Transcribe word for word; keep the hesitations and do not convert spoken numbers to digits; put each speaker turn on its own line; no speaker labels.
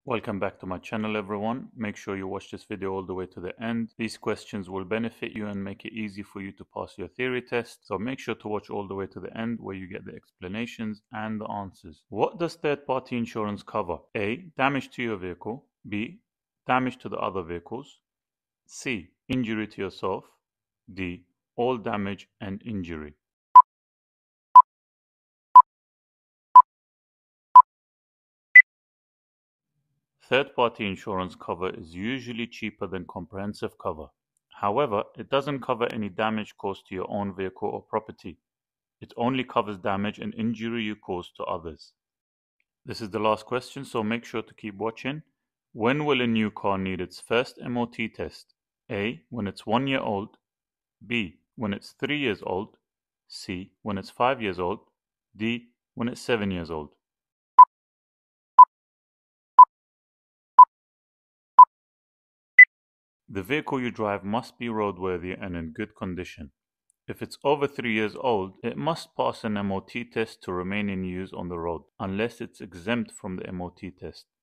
Welcome back to my channel, everyone. Make sure you watch this video all the way to the end. These questions will benefit you and make it easy for you to pass your theory test. So make sure to watch all the way to the end where you get the explanations and the answers. What does third-party insurance cover? A. Damage to your vehicle. B. Damage to the other vehicles. C. Injury to yourself. D. All damage and injury. Third-party insurance cover is usually cheaper than comprehensive cover. However, it doesn't cover any damage caused to your own vehicle or property. It only covers damage and injury you cause to others. This is the last question, so make sure to keep watching. When will a new car need its first M O T test? A. When it's one year old. B. When it's three years old. C. When it's five years old. D. When it's seven years old. The vehicle you drive must be roadworthy and in good condition. If it's over three years old, it must pass an M O T test to remain in use on the road, unless it's exempt from the M O T test.